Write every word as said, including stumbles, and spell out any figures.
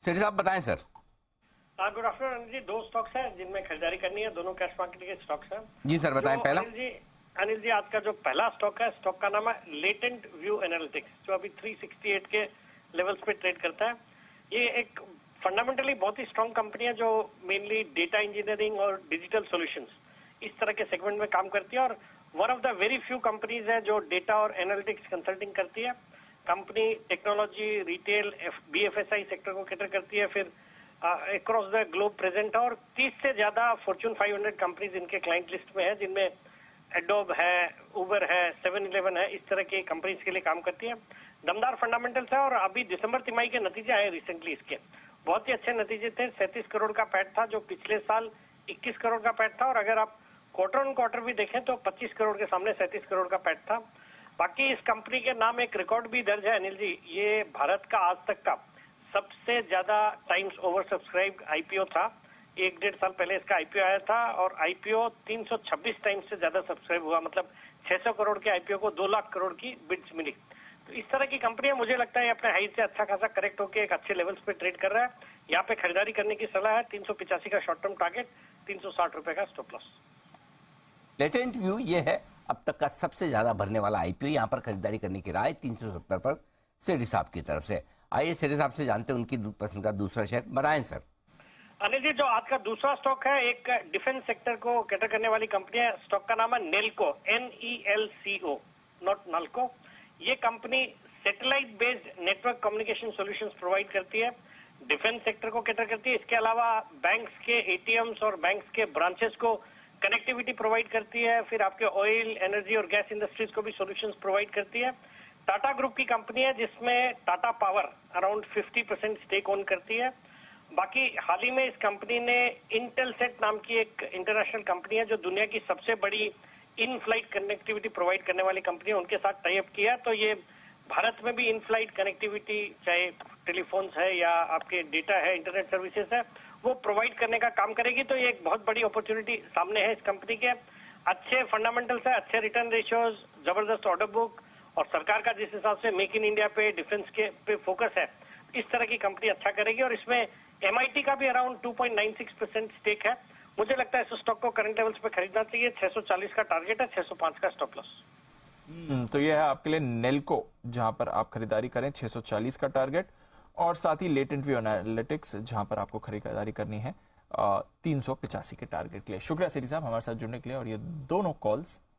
सेठी साहब बताएं sir. Good afternoon Anil ji. दो स्टॉक्स हैं जिनमें खरीदारी करनी है, दोनों कैश मार्केट के स्टॉक्स हैं। जी सर बताएं। पहला अनिल जी अनिल जी आज का जो पहला स्टॉक है, स्टॉक का नाम है लेटेंट व्यू एनालिटिक्स, जो अभी तीन सौ अड़सठ के लेवल्स पे ट्रेड करता है। ये एक फंडामेंटली बहुत ही स्ट्रांग कंपनी है जो मेनली डेटा इंजीनियरिंग और डिजिटल सॉल्यूशंस इस तरह के सेगमेंट में काम करती है, और one of the very few companies है जो डेटा और एनालिटिक्स कंसल्टिंग करती है। Company technology, retail, BFSI sector को कैटर करती है, फिर अक्रॉस द ग्लोब प्रेजेंट है, और तीस से ज्यादा फॉर्च्यून पाँच सौ कंपनीज इनके क्लाइंट लिस्ट में है, जिनमें एडोब है, उबर है, सेवन इलेवन है, इस तरह की कंपनीज के लिए काम करती है। दमदार फंडामेंटल्स है, और अभी दिसंबर तिमाही के नतीजे आए रिसेंटली, इसके बहुत ही अच्छे नतीजे थे। सैंतीस करोड़ का पैट था जो पिछले साल इक्कीस करोड़ का पैट था, और अगर आप क्वार्टर ऑन क्वार्टर भी देखें तो पच्चीस करोड़ के सामने सैंतीस करोड़ का पैट था। बाकी इस कंपनी के नाम एक रिकॉर्ड भी दर्ज है अनिल जी, ये भारत का आज तक का सबसे ज्यादा टाइम्स ओवर सब्सक्राइब आईपीओ था। एक डेढ़ साल पहले इसका आईपीओ आया था, और आईपीओ तीन सौ छब्बीस टाइम्स से ज्यादा सब्सक्राइब हुआ, मतलब छह सौ करोड़ के आईपीओ को दो लाख करोड़ की बिड्स मिली। तो इस तरह की कंपनियां, मुझे लगता है अपने हाई से अच्छा खासा करेक्ट होकर एक अच्छे लेवल्स पे ट्रेड कर रहा है। यहाँ पे खरीदारी करने की सलाह है। तीन सौ पिचासी का शॉर्ट टर्म टारगेट, तीन सौ साठ रुपए का स्टॉप लॉस। लेटेंट व्यू ये है अब तक का सबसे ज्यादा भरने वाला आईपीओ। यहाँ पर खरीदारी करने की राय तीन सौ सत्तर पर सेठी साहब की तरफ से। आइए सेठी साहब से जानते हैं उनकी पसंद का दूसरा शेयर। बताएं सर। अनिल जी, जो आज का दूसरा स्टॉक है, एक डिफेंस सेक्टर को कैटर करने वाली कंपनी है। स्टॉक का नाम है Nelco, N E L C O, not Nalco. ये कंपनी satellite based network communication solutions provide करती है, डिफेंस सेक्टर को कैटर करती है। इसके अलावा बैंक्स के एटीएम्स और बैंक्स के ब्रांचेस को कनेक्टिविटी प्रोवाइड करती है, फिर आपके ऑयल, एनर्जी और गैस इंडस्ट्रीज को भी सॉल्यूशंस प्रोवाइड करती है। टाटा ग्रुप की कंपनी है जिसमें टाटा पावर अराउंड पचास परसेंट स्टेक ओन करती है। बाकी हाल ही में इस कंपनी ने इंटेलसेट नाम की एक इंटरनेशनल कंपनी है जो दुनिया की सबसे बड़ी इन फ्लाइट कनेक्टिविटी प्रोवाइड करने वाली कंपनी है, उनके साथ टाई अप किया। तो ये भारत में भी इन फ्लाइट कनेक्टिविटी, चाहे टेलीफोन्स है या आपके डेटा है, इंटरनेट सर्विसेज है, वो प्रोवाइड करने का काम करेगी। तो ये एक बहुत बड़ी अपॉर्चुनिटी सामने है इस कंपनी के। अच्छे फंडामेंटल्स है, अच्छे रिटर्न रेशियोज, जबरदस्त ऑर्डर बुक, और सरकार का जिस हिसाब से मेक इन इंडिया पे, डिफेंस के पे फोकस है, इस तरह की कंपनी अच्छा करेगी। और इसमें एमआईटी का भी around two point nine six percent stake है। मुझे लगता है इस स्टॉक को करंट लेवल्स पे खरीदना चाहिए। छह सौ चालीस का टारगेट है, छह सौ पाँच का स्टॉप लॉस। तो ये है आपके लिए नेल्को, जहां पर आप खरीदारी करें, छह सौ चालीस का टारगेट, और साथ ही लेटेंट व्यू एनालिटिक्स जहां पर आपको खरीदारी करनी है तीन सौ पिचासी के टारगेट के लिए। शुक्रिया सेठी साहब हमारे साथ जुड़ने के लिए, और ये दोनों कॉल्स